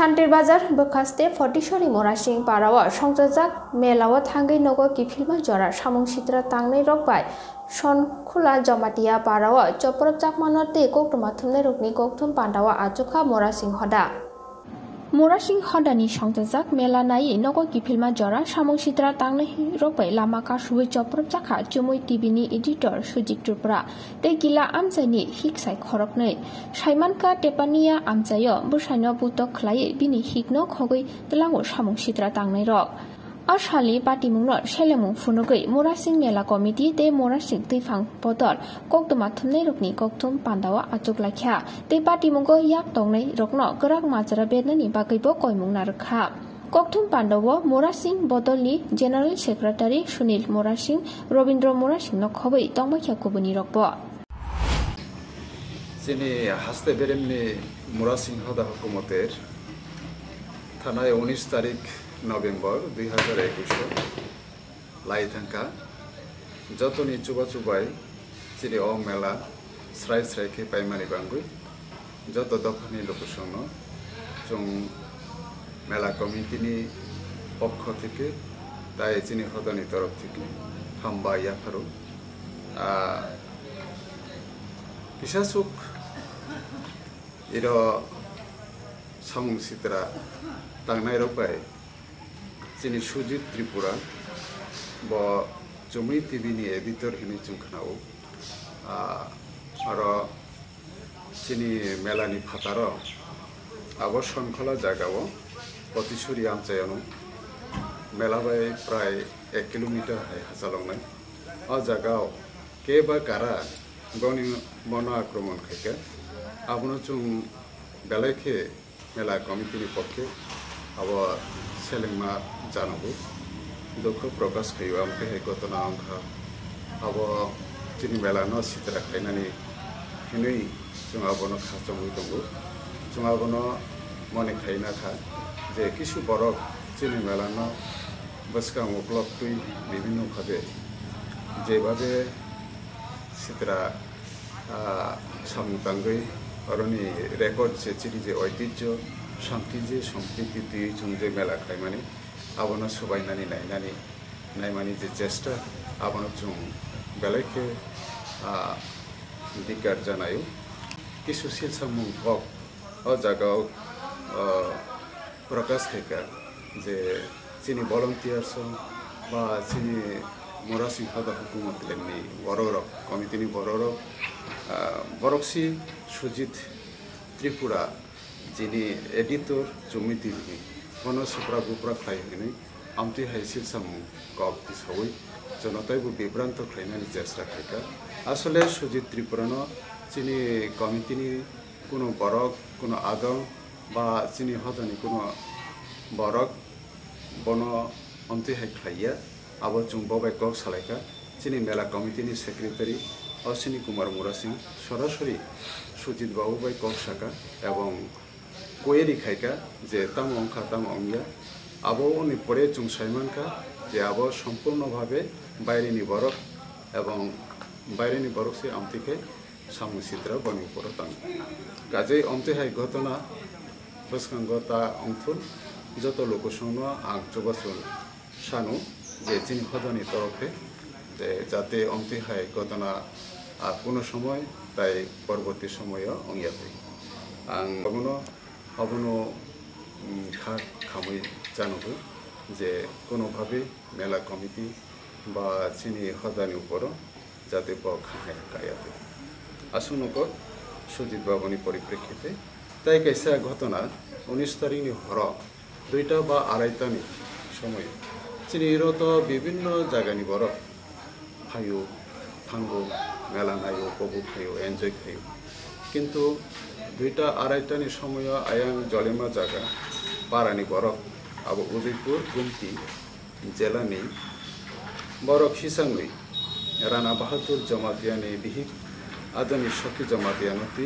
Santir Bazar bekaste Fortishori Murasing Parawa Songjak Melawa Tangai Nogo Kifilma Jora Samung Sitra Tangnai Rokbai Son Khula Jamatia Parawa Choprop Jakmanote Koktomathumne Rukni Koktum Pandawa Achuka Murasing Hoda Murasing Hoda ni Songjak Mela Nai Nogo Kifilma Jora Samung Sitra Tangnai Rokbai Lama Kashui Choprop Jakha Chumui TV ni editor Sujit Trupra Te Gila Amjani Hiksai Khoroknei Saimanka Tepania Amjayo Busaino Butok Klai Bini Hikno Khogoi Telango Samung Sitra Tangnai Rok Ashali Patimwngno Selemung Funugoi Murasing Mela Committee Te Murasing Tifang Podol Koktomathumne Rukni Koktum Pandawa Achuk Lakha Te Patimwngno Yak Tongnai Rokno Gerak Majra Bednani Bagaibo Koimung Narkha Koktum Pandawa Murasing Bodolni General Secretary Sunil Murasing Robindro Murasing no Khoboi Tongmakha Kubuni Rokbo Sini haste beremni Murasing Hoda Hukumoter Thanai 19 তারিখ November 2021 লাই থাকা যতনি চুবাই চিরি ও মেলা স্রাই স্রাইকে পাইমানি Bangui যত দফানি লোকসংন চং মেলা কমিটিনি পক্ষ থেকে তাই চিনি হদানি তরফ থেকে হামবা ইয়াফারু পিসাসুক এর সামুং সিতরা তাংনাই রপাই চিনি সুজিত ত্রিপুরা ব জমি টিভিনি এডিটর হিনি চুংখানাও আর চিনি মেলানি ফাতার আব শৃঙ্খলা জায়গাও পতিশুরি আমচায়ানো মেলাবাই প্রায় 1 কিলোমিটার হাজালংনাই অ জায়গাও কে বা কারা গনি বন আক্রমণ খাইকে আবনো চুং বেলাইখে মেলা কমিটিনি পক্ষে আব সেলেংমা জানাবো দুঃখ প্রকাশ খাইও আমকে ঘটনা অংখা আব চিনি মেলা ন সিতরা খাইনানি হিনই जों आबनो खाचंगै दङ जों आबनो मने खाइना खा जे किछु बरक चिनि मेलानो बसका उपलब्ध तुई বিভিন্ন ভাবে যেভাবে সিতরা সামুতাঙ্গৈ অরনি রেকর্ড যে চিরি যে ঐতিহ্য শান্তি যে সম্প্রীতি তুই যে মেলা খাইমানি আবনো সবাইনানি নাইমানি যে চেষ্টা আবনো जों বেলাইকে দিকার জানায়ো কিছু শিলসামুং হক ও জায়গাও প্রকাশ খাইকা যে চিনি ভলান্টিয়ার্স বা চিনি মুরাসিং হদা হুকুমতলেনি বড়রক কমিটিনি বড়রক বরকসি সুজিত ত্রিপুরা যিনি এডিটর জমি টিভি মন সুপ্রা গুপ্রা খাইনি আমতি হাই শিলসামুং কক দিছাই জনতাইবো বিভ্রান্ত খাইনানি চেষ্টা খাইকা আসলে সুজিত ত্রিপুরানো চিনি কমিটিনি কোনো বরক কোনো আদম বা চিনি হদানি কোনো বরক বন অন্তিহাই খাইয়া আবো চুং ববাই কক সালাইকা চিনি মেলা কমিটিনি সেক্রেটারি অশ্বিনী কুমার মুরাসিং সরাসরি সুজিত বাবু বাই কক সাকা এবং কোয়েরি খাইকা যে তাম অংখা তাম অংয়া আবো উনি পরে চুং সাইমানকা যে আবো সম্পূর্ণভাবে বাইরেনি বরক এবং বাইরেনি বরক সে আমতিকে সামু সিত্রা বনি পড়তাম কাজে অন্তেহাই ঘটনা বসকাঙ্গতা অংথুল যত লোকসংন আং চবাসুন সানু যে চিনি হদানি তরফে যাতে অন্তেহাই ঘটনা কোনো সময় তাই পরবর্তী সময়ে অঙ্গিয়াতে আং অবনো খামই জানবো যে কোনোভাবে মেলা কমিটি বা চিনি হদানি উপর যাতে খায় গায়াতে আসুনক সুজিত বাবুনি পরিপ্রেক্ষিতে তাই কাইসা ঘটনা 19 তারিখনি হর 2টা বা 2:30টানি সময় চিনিরত বিভিন্ন জায়গানি বড় খাইও থাঙ্গো মেলা নাইও কবু খাইও এনজয় খাইও কিন্তু 2টা 2:30টানি সময় আয়াং জলেমা জায়গা পারানি বড় আবো উদয়পুর গুমটি জেলানি বড় খিসাংই রানা বাহাদুর জমাতিয়ানি বিহিত আধুনিক সখী জমাতিয়ানতি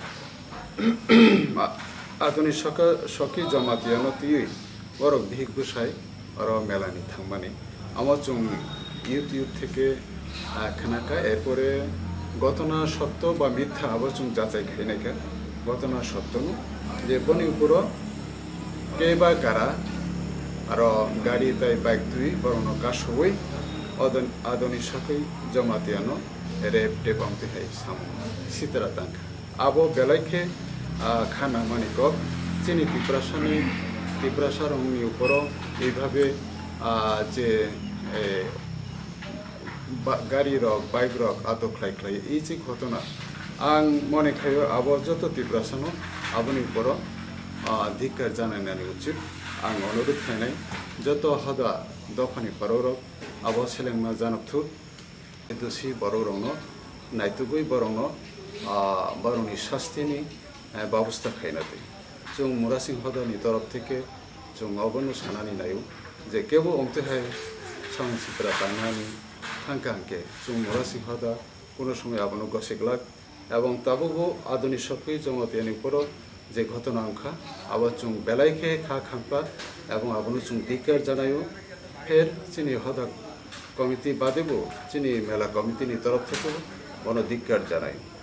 আধুনিক সখী জমাতিয়ানতি বরক বিহিক বুসাই আর মেলানি থাংমানি আমার চুং ইউটিউব থেকে খানাকা এরপরে ঘটনা সত্য বা মিথ্যা আবার চুং যাচাই খাইনাকা ঘটনা সত্য যে বনি উপর কেবা গারা আর গাড়ি তাই বাইক তুই বরং কাশবই আদনি সাথে জমাতিয়ানো রেপ টেপ আমতে হাই সাম সিতরা তাং আবো বেলাইকে খানা মানিক চিনি ত্রিপ্রাসার অংনি উপর এইভাবে যে গাড়ি রক বাইক রক আটক খাই এই যে ঘটনা आं मने खायो आबो जत ত্রিপ্রাসানো आबोनि উপর ধিক্কার জানাইনানি উচিত आं अनुरोध खायनाय जत हदा दफानि बरौरक आबो सेलेंना जानबथु दोषी बरौरंनो नायतुगै बरंनो बरंनि शास्तिनि ব্যবস্থা खायनादै जों मुरासिं हदानि तरफ থেকে जों अबनो सानानि नायो जे केबो अंतेहाय संसित्रा तांनानि थांकांके जों मुरासिं हदा কোনো সময় আবনো গসেগলাক এবং তাবুগো আধুনিক শক্তি জমাতিয়ানি উপর যে ঘটনা অংখা আবার চুং বেলাইকে খা খাম্পা এবং আবনো চুং ধিক্কার জানায়ও ফের চিনি হদা কমিটি বাদেবো চিনি মেলা কমিটিনি তরফ থেকে বন ধিক্কার জানায়।